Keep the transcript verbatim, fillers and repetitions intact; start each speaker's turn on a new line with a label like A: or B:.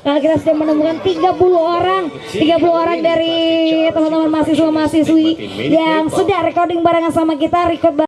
A: Kalau kita sudah menemukan tiga puluh orang, tiga puluh orang dari teman-teman mahasiswa-mahasiswi yang sudah recording barengan sama kita, record